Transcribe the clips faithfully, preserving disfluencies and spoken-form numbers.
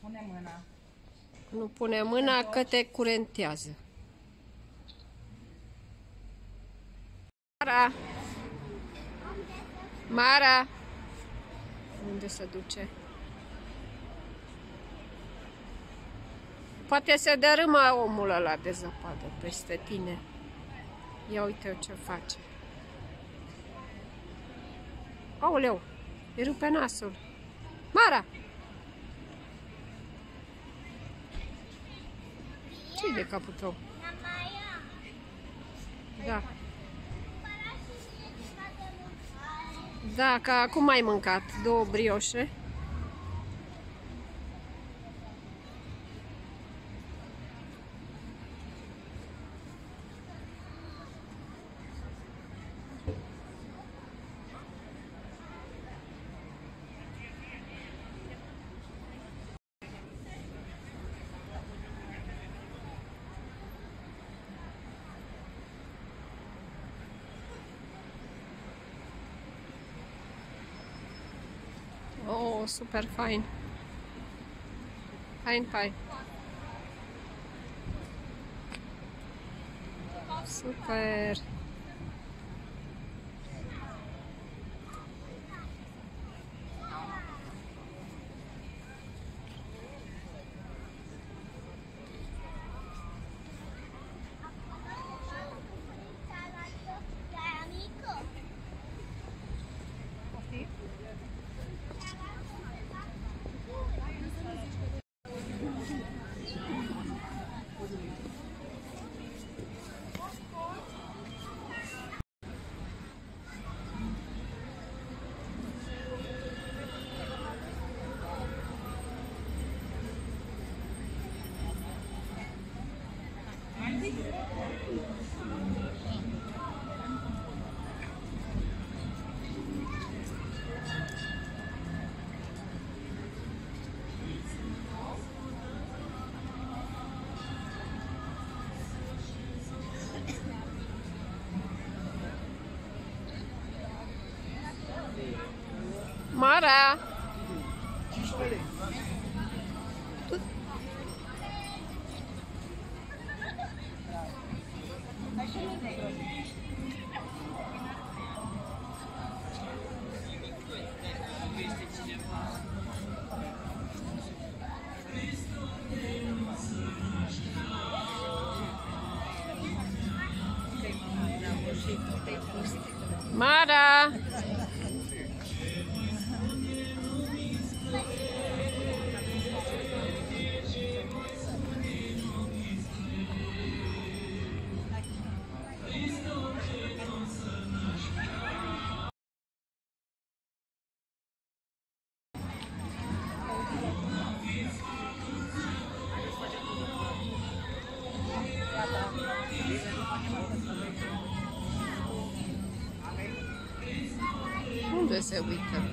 pune mâna. Nu pune mâna că te curentează. Mara! Mara! Unde se duce? Poate se dărâmă omul ăla de zăpadă peste tine. Ia uite ce face. Aoleu! Îi rupe nasul. Mara! Ce-i de capul tău? Da. Da, că acum ai mâncat două brioșe. Oh, super fain. Fain, fain. Super. Mara! Mara! Unde se uită?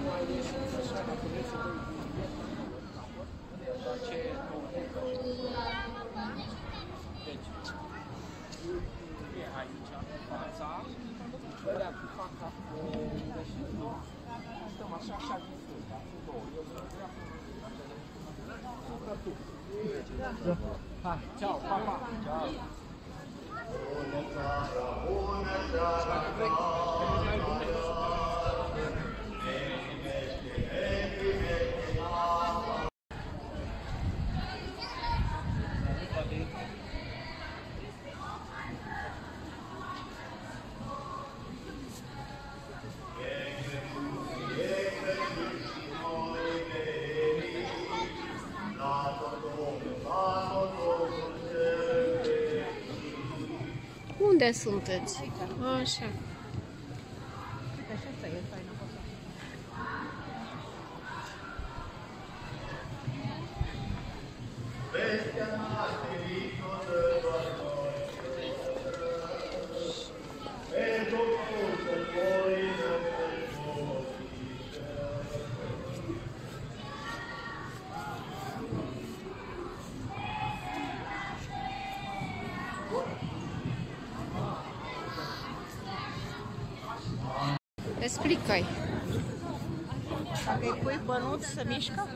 Hai, ceau, pa, pa. Ceau. Unde sunteți? Așa. Explică-i. Dacă îi pui bănuț, se mișcă?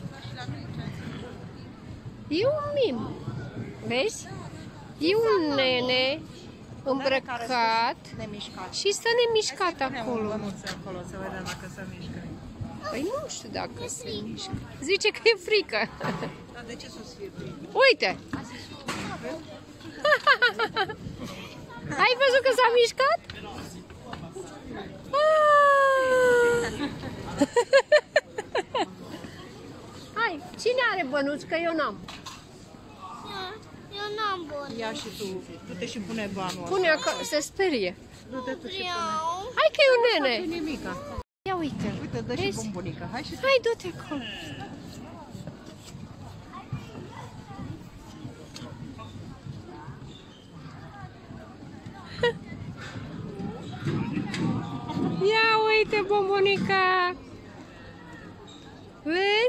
E un mim. Vezi? E un nene îmbrăcat Nemișcat. și stă nemișcat acolo. Un bănuț acolo, să vedem dacă se mișcă. Păi nu știu dacă se mișcă. Zice că e frică. Dar de ce să fie frică? Uite! Ai văzut că s-a mișcat? Hai, cine are bănuți? Că eu n-am. Eu n-am bun. Ia și tu, du-te și pune banul Pune acolo, se sperie. Du-te tu și pune. Vreau. Hai că e un Nu nene. nimica. Ia uite. Uite, dă și Vezi? bombonica. Hai și Hai, du-te acolo. Ia uite, bombonica. Vezi?